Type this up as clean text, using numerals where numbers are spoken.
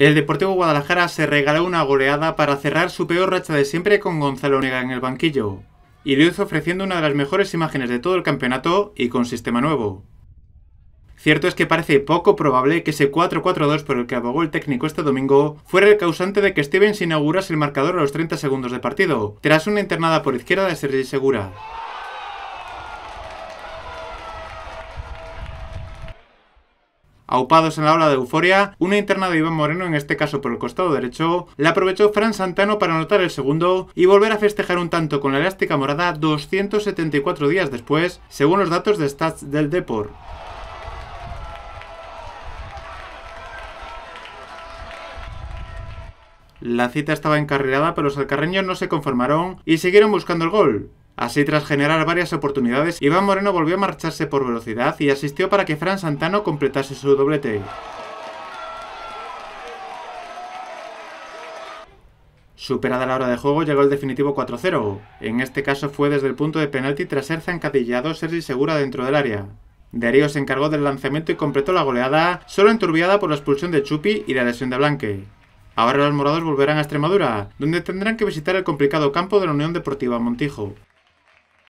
El Deportivo Guadalajara se regaló una goleada para cerrar su peor racha de siempre con Gonzalo Onega en el banquillo, y lo hizo ofreciendo una de las mejores imágenes de todo el campeonato y con sistema nuevo. Cierto es que parece poco probable que ese 4-4-2 por el que abogó el técnico este domingo fuera el causante de que Stevens inaugurase el marcador a los 30 segundos de partido, tras una internada por izquierda de Sergi Segura. Aupados en la ola de euforia, una interna de Iván Moreno, en este caso por el costado derecho, la aprovechó Fran Santano para anotar el segundo y volver a festejar un tanto con la elástica morada 274 días después, según los datos de Stats del Depor. La cita estaba encarrilada, pero los alcarreños no se conformaron y siguieron buscando el gol. Así, tras generar varias oportunidades, Iván Moreno volvió a marcharse por velocidad y asistió para que Fran Santano completase su doblete. Superada la hora de juego, llegó el definitivo 4-0. En este caso fue desde el punto de penalti tras ser zancadillado Sergi Segura dentro del área. Darío se encargó del lanzamiento y completó la goleada, solo enturbiada por la expulsión de Chupi y la lesión de Blanque. Ahora los morados volverán a Extremadura, donde tendrán que visitar el complicado campo de la Unión Deportiva Montijo.